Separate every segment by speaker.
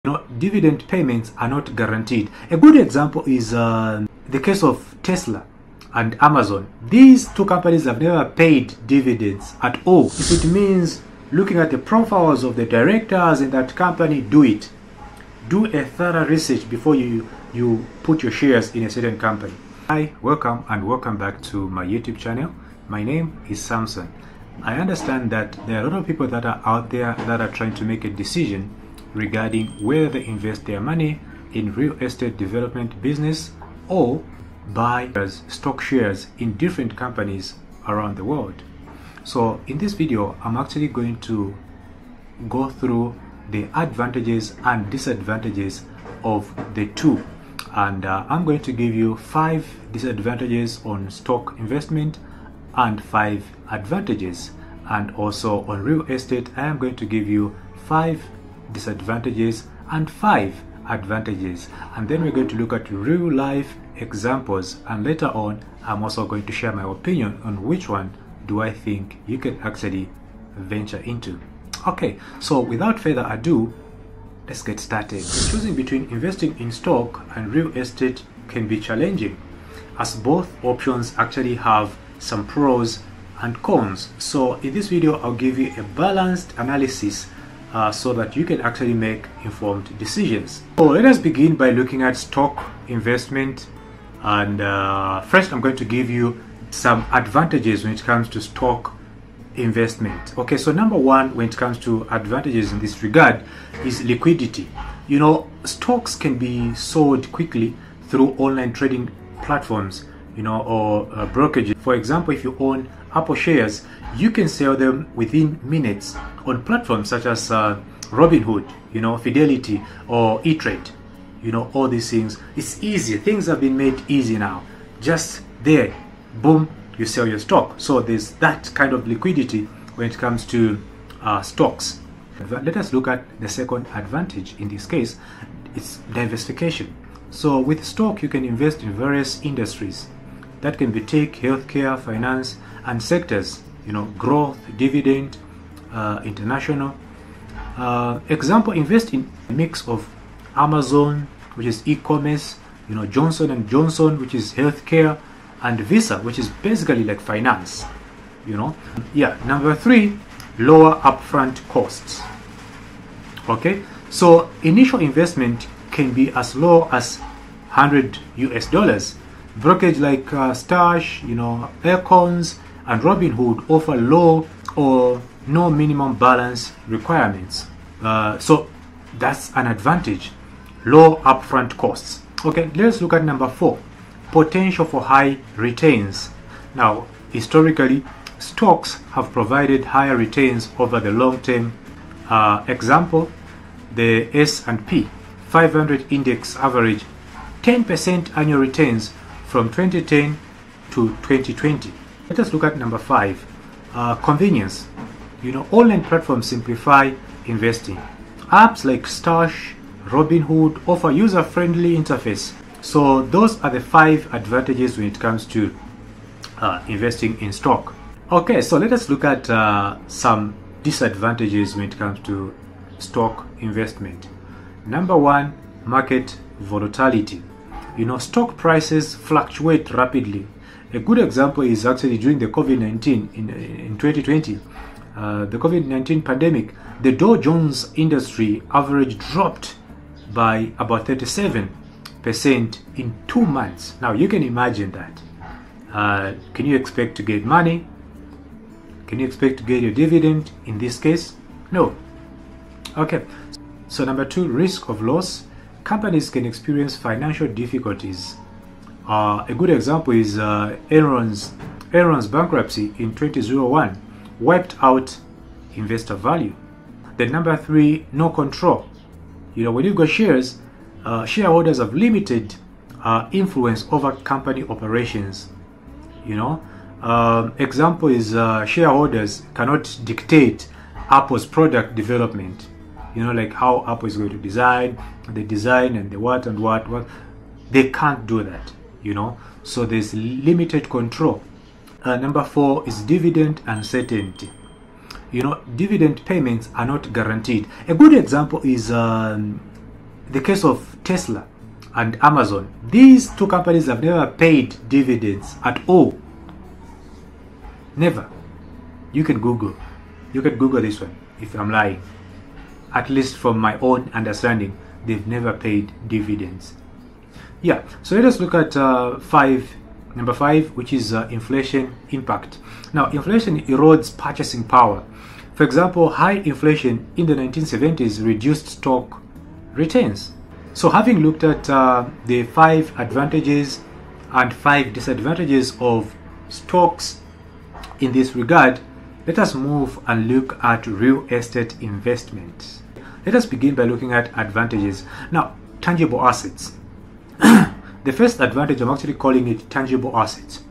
Speaker 1: Dividend payments are not guaranteed. A good example is the case of Tesla and Amazon. These two companies have never paid dividends at all. If it means looking at the profiles of the directors in that company, do it. Do a thorough research before you put your shares in a certain company. Hi, welcome and welcome back to my YouTube channel. My name is Samson. I understand that there are a lot of people that are out there that are trying to make a decision regarding whether they invest their money in real estate development business or buy stock shares in different companies around the world. So in this video, I'm actually going to go through the advantages and disadvantages of the two, and I'm going to give you 5 disadvantages on stock investment and 5 advantages, and also on real estate I am going to give you 5 disadvantages and 5 advantages, and then we're going to look at real life examples, and later on I'm also going to share my opinion on which one do I think you can actually venture into. Okay, so without further ado, let's get started. Choosing between investing in stock and real estate can be challenging, as both options actually have some pros and cons. So in this video I'll give you a balanced analysis so that you can actually make informed decisions. So let us begin by looking at stock investment, and first I'm going to give you some advantages when it comes to stock investment. Okay, so number one when it comes to advantages in this regard is liquidity. Stocks can be sold quickly through online trading platforms, or brokerage. For example, if you own Apple shares, you can sell them within minutes on platforms such as Robinhood, Fidelity, or E-Trade. All these things. It's easy. Things have been made easy now. Just there, boom, you sell your stock. So there's that kind of liquidity when it comes to stocks. Let us look at the second advantage in this case. It's diversification. So with stock, you can invest in various industries. That can be tech, healthcare, finance, and sectors, growth, dividend, international. Example, invest in a mix of Amazon, which is e-commerce, Johnson & Johnson, which is healthcare, and Visa, which is basically like finance, Number 3, lower upfront costs. Okay, so initial investment can be as low as $100. Brokerage like Stash, Aircons, and Robinhood offer low or no minimum balance requirements. So that's an advantage. Low upfront costs. Okay, let's look at number 4. Potential for high returns. Now, historically, stocks have provided higher returns over the long term. Example, the S&P 500 index average 10% annual returns from 2010 to 2020. Let us look at number 5. Convenience. Online platforms simplify investing. Apps like Stash, Robinhood offer user-friendly interface. So those are the 5 advantages when it comes to investing in stock. Okay, so let us look at some disadvantages when it comes to stock investment. Number 1, market volatility. Stock prices fluctuate rapidly. A good example is actually during the COVID-19 in 2020, the COVID-19 pandemic. The Dow Jones industry average dropped by about 37% in 2 months. Now you can imagine that. Can you expect to get money? Can you expect to get your dividend in this case? No. Okay, so number 2, risk of loss. Companies can experience financial difficulties. A good example is Enron's bankruptcy in 2001 wiped out investor value. Then number 3, no control. When you've got shares, shareholders have limited influence over company operations. Example is shareholders cannot dictate Apple's product development. Like how Apple is going to design, the design and the what and what. They can't do that, So there's limited control. Number 4 is dividend uncertainty. Dividend payments are not guaranteed. A good example is the case of Tesla and Amazon, these two companies have never paid dividends at all. Never. You can Google this one if I'm lying. At least from my own understanding, they've never paid dividends. Yeah, so let us look at number 5, which is inflation impact. Now, inflation erodes purchasing power. For example, high inflation in the 1970s reduced stock returns. So having looked at the 5 advantages and 5 disadvantages of stocks in this regard, let us move and look at real estate investment. Let us begin by looking at advantages. Now, tangible assets. The first advantage, I'm actually calling it tangible assets.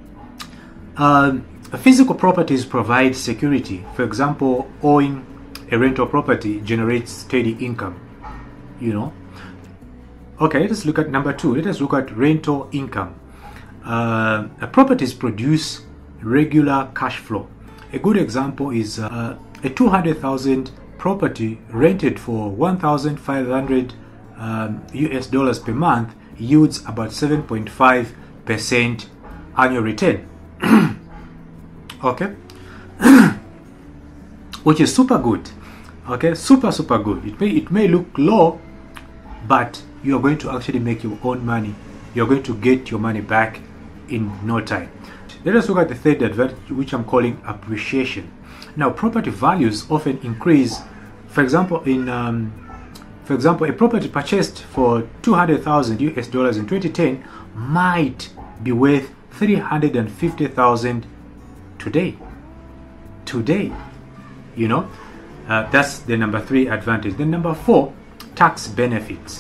Speaker 1: Physical properties provide security. For example, owning a rental property generates steady income, you know. Okay, let us look at number 2. Let us look at rental income. Properties produce regular cash flow. A good example is a 200,000 property rented for 1,500 US dollars per month yields about 7.5% annual return. Okay, which is super good. Okay, super good. It may look low, but you are going to actually make your own money. You're going to get your money back in no time. Let us look at the third advantage, which I'm calling appreciation. Now, property values often increase. For example, a property purchased for 200,000 US dollars in 2010 might be worth 350,000 today. You know, that's the number 3 advantage. Then number 4, tax benefits.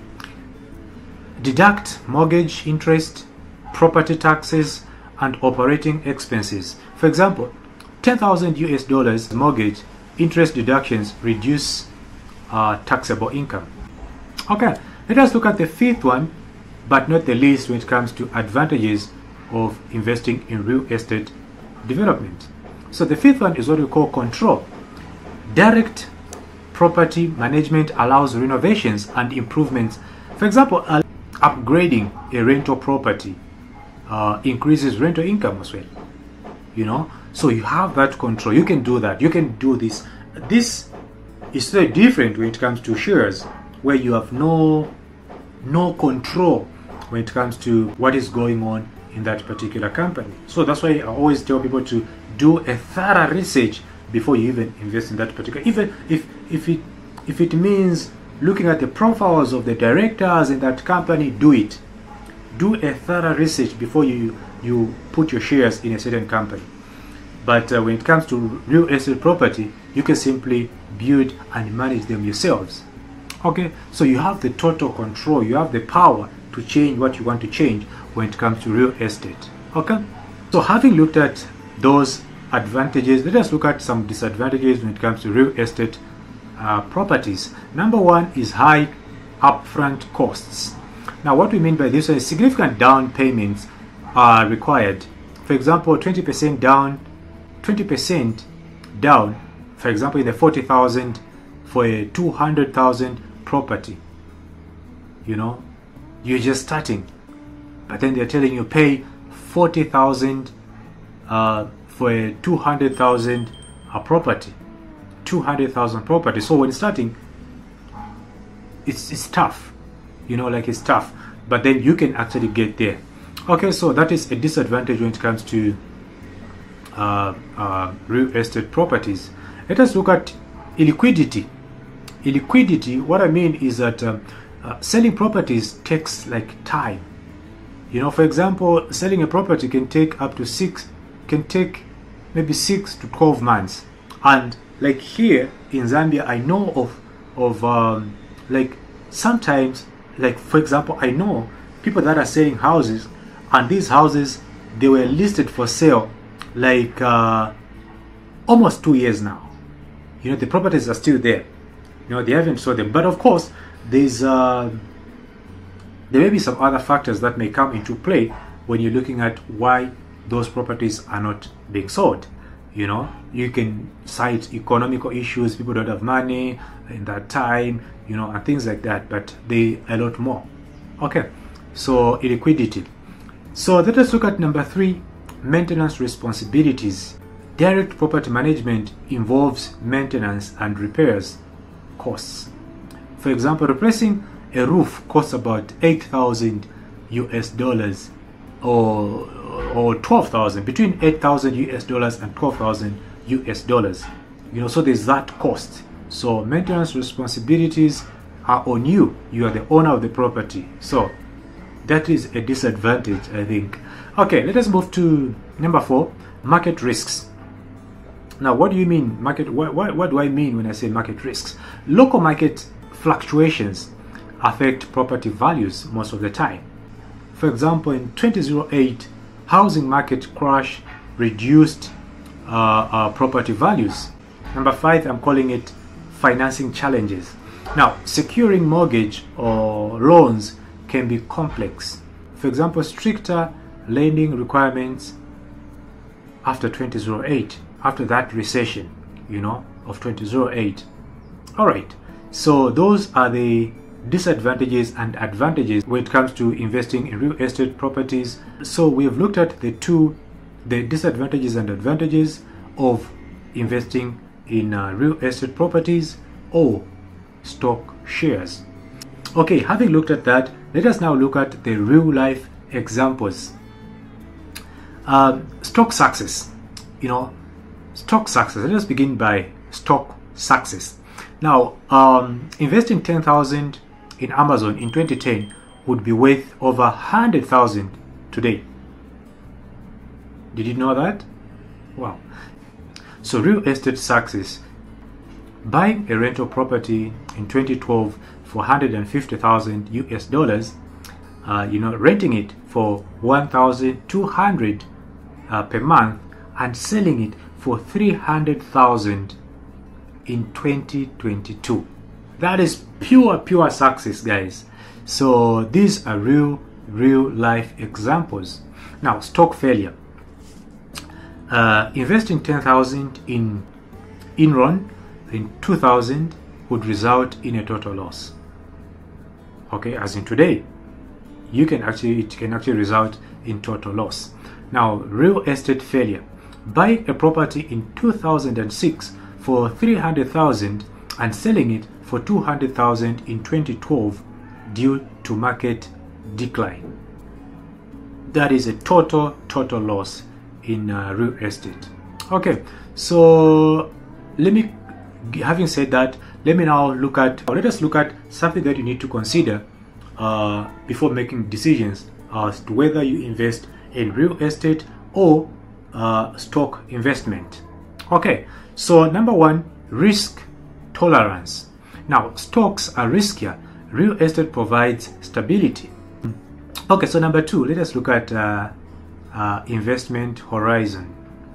Speaker 1: Deduct mortgage interest, property taxes, and operating expenses. For example, 10,000 US dollars mortgage interest deductions reduce taxable income. Okay, let us look at the 5th one, but not the least, when it comes to advantages of investing in real estate development. So the 5th one is what we call control. Direct property management allows renovations and improvements. For example, upgrading a rental property increases rental income as well, you know. So you have that control. You can do that. You can do this. This is very different when it comes to shares, where you have no control when it comes to what is going on in that particular company. So that's why I always tell people to do a thorough research before you even invest in that particular, even if it means looking at the profiles of the directors in that company. Do it. Do a thorough research before you put your shares in a certain company. But when it comes to real estate property, you can simply build and manage them yourselves. Okay, so you have the total control. You have the power to change what you want to change when it comes to real estate. Okay, so having looked at those advantages, let us look at some disadvantages when it comes to real estate properties. Number 1 is high upfront costs. Now, what we mean by this is significant down payments are required. For example, 20% down, for example, in the 40,000 for a 200,000 property. You know, you're just starting, but then they're telling you pay 40,000 for a 200,000 property. 200,000 property. So when starting, it's tough, you know, like it's tough, but then you can actually get there. Okay, so that is a disadvantage when it comes to real estate properties. Let us look at illiquidity. Illiquidity, what I mean is that selling properties takes like time. You know, for example, selling a property can take maybe 6 to 12 months. And like here in Zambia, I know of like sometimes, like for example, I know people that are selling houses, and these houses, they were listed for sale like almost 2 years now. You know, the properties are still there. You know, they haven't sold them. But of course, there may be some other factors that may come into play when you're looking at why those properties are not being sold. You know, you can cite economical issues, people don't have money in that time, you know, and things like that, but they a lot more. Okay, so illiquidity. So let us look at number 3, maintenance responsibilities. Direct property management involves maintenance and repairs costs. For example, replacing a roof costs about $8,000 or 12,000, between $8,000 and $12,000. You know, so there's that cost. So maintenance responsibilities are on you. You are the owner of the property. So that is a disadvantage, I think. Okay, let us move to number 4, market risks. Now, what do you mean market? What do I mean when I say market risks? Local market fluctuations affect property values most of the time. For example, in 2008, housing market crash reduced property values. Number 5, I'm calling it financing challenges. Now, securing mortgage or loans can be complex. For example, stricter lending requirements after 2008, after that recession, you know, of 2008. All right, so those are the disadvantages and advantages when it comes to investing in real estate properties. So we have looked at the disadvantages and advantages of investing in real estate properties or stock shares. Okay, having looked at that, let us now look at the real life examples. Stock success. You know, stock success. Let us begin by stock success. Now, investing 10,000 in Amazon in 2010 would be worth over 100,000 today. Did you know that? Wow. So real estate success: buying a rental property in 2012 for $150,000, you know, renting it for $1,200 per month and selling it for $300,000 in 2022. That is pure success, guys. So these are real life examples. Now, stock failure. Investing 10,000 in Enron in 2000 would result in a total loss. Okay, as in today, it can actually result in total loss. Now, real estate failure: buying a property in 2006 for $300,000 and selling it for $200,000 in 2012 due to market decline. That is a total loss in real estate. Okay, so having said that, let us look at something that you need to consider before making decisions as to whether you invest in real estate or stock investment. Okay, so number 1, risk tolerance. Now, stocks are riskier. Real estate provides stability. Okay, so number 2, let us look at investment horizon.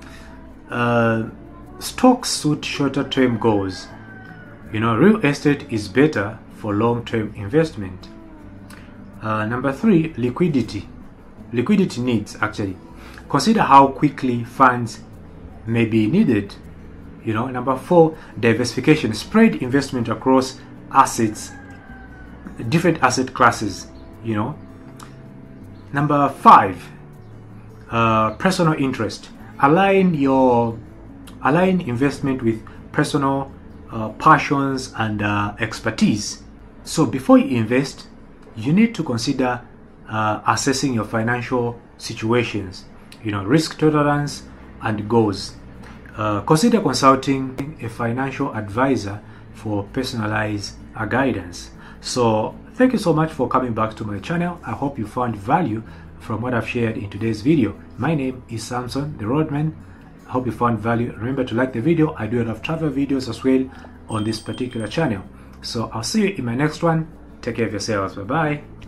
Speaker 1: Stocks suit shorter term goals. You know, real estate is better for long-term investment. Number 3, liquidity needs. Actually, consider how quickly funds may be needed. You know, number 4, diversification. Spread investment across assets, different asset classes. You know. Number 5, personal interest. Align investment with personal passions and expertise. So before you invest, you need to consider assessing your financial situations, you know, risk tolerance and goals. Consider consulting a financial advisor for personalized guidance. So thank you so much for coming back to my channel. I hope you found value from what I've shared in today's video. My name is Samson, the Roadman. I hope you found value. Remember to like the video. I do a lot of travel videos as well on this particular channel. So I'll see you in my next one. Take care of yourselves. Bye bye.